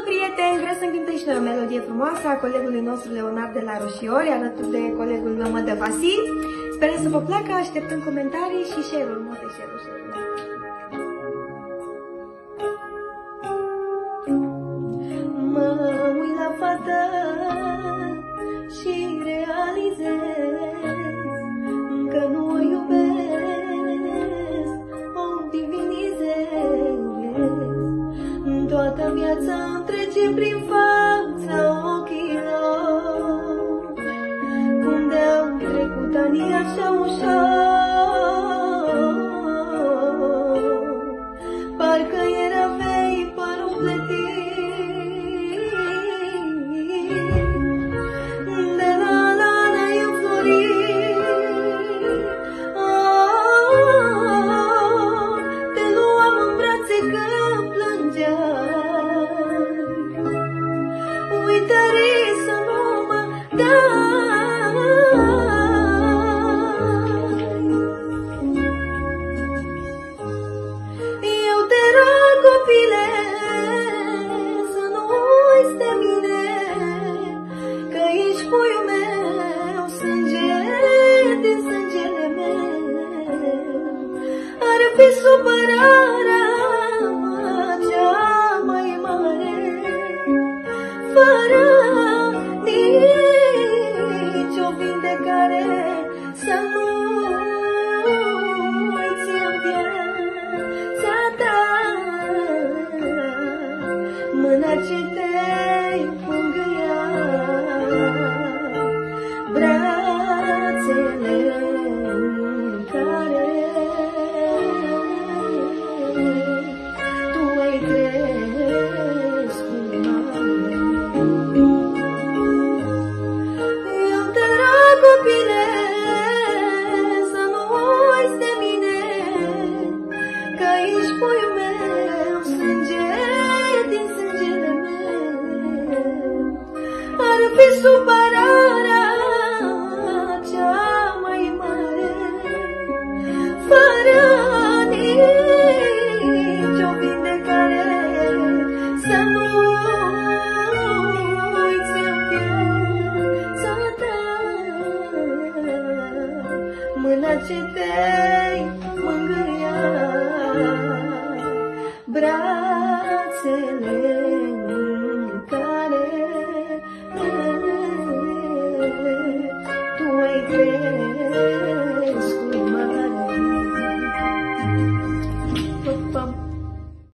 prieteni! Vreau să cântăm și noi o melodie frumoasă a colegului nostru Leonard de la Roșiori, alături de colegul meu Mădă Vasil. Sperăm să vă placă, așteptăm comentarii și share-uri, multe share-uri. Mă uit la fată și realizez că nu o iubesc, o divinizez. Toată viața îmi trece prin fața ochilor, cum de-au trecut anii așa ușor, parcă era vei părul plătit, de la lana înflorit. Te luam în brațe când plângeai, uitare să nu mă dai. Eu te rog, copile, să nu uiți de mine, că ești puiul meu, sânge din sângele meu. Ar fi supărarea cea mai mare, fără nicio vindecare, să nu uiți în viața ta mâna ce te-ai fângâia, brațele în care tu ai crescut. Eu te rog, copile, să nu uiți de mine, că ești puiul meu, sânge din sângele meu. Ar fi supărarea cea mai mare, fără nicio vindecare, să nu uiți în viața ta mâna ce te-ai mângâia, brațele